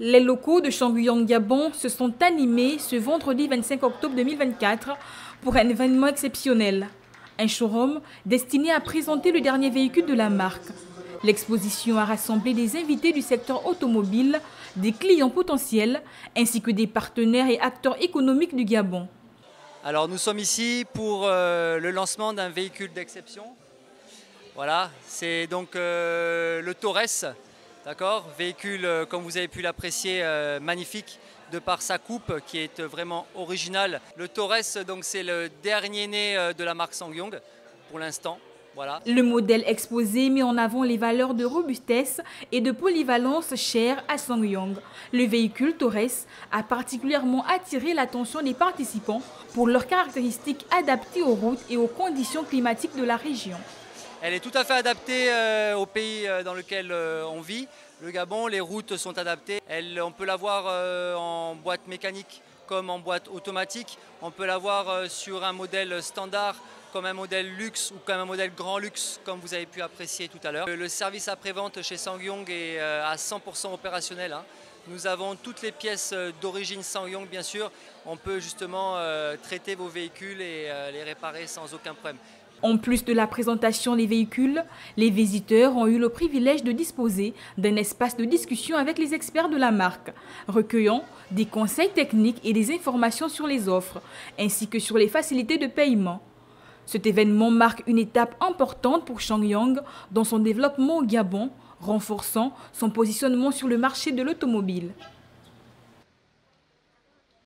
Les locaux de Changuyoung Gabon se sont animés ce vendredi 25 octobre 2024 pour un événement exceptionnel. Un showroom destiné à présenter le dernier véhicule de la marque. L'exposition a rassemblé des invités du secteur automobile, des clients potentiels, ainsi que des partenaires et acteurs économiques du Gabon. Alors nous sommes ici pour le lancement d'un véhicule d'exception. Voilà, c'est donc le Taurus. D'accord, véhicule, comme vous avez pu l'apprécier, magnifique de par sa coupe qui est vraiment originale. Le Taurus, donc c'est le dernier né de la marque SsangYong pour l'instant. Voilà. Le modèle exposé met en avant les valeurs de robustesse et de polyvalence chères à SsangYong. Le véhicule Taurus a particulièrement attiré l'attention des participants pour leurs caractéristiques adaptées aux routes et aux conditions climatiques de la région. Elle est tout à fait adaptée au pays dans lequel on vit. Le Gabon, les routes sont adaptées. On peut l'avoir en boîte mécanique comme en boîte automatique. On peut l'avoir sur un modèle standard comme un modèle luxe ou comme un modèle grand luxe comme vous avez pu apprécier tout à l'heure. Le service après-vente chez SsangYong est à 100% opérationnel. Nous avons toutes les pièces d'origine SsangYong bien sûr. On peut justement traiter vos véhicules et les réparer sans aucun problème. En plus de la présentation des véhicules, les visiteurs ont eu le privilège de disposer d'un espace de discussion avec les experts de la marque, recueillant des conseils techniques et des informations sur les offres, ainsi que sur les facilités de paiement. Cet événement marque une étape importante pour SsangYong dans son développement au Gabon, renforçant son positionnement sur le marché de l'automobile.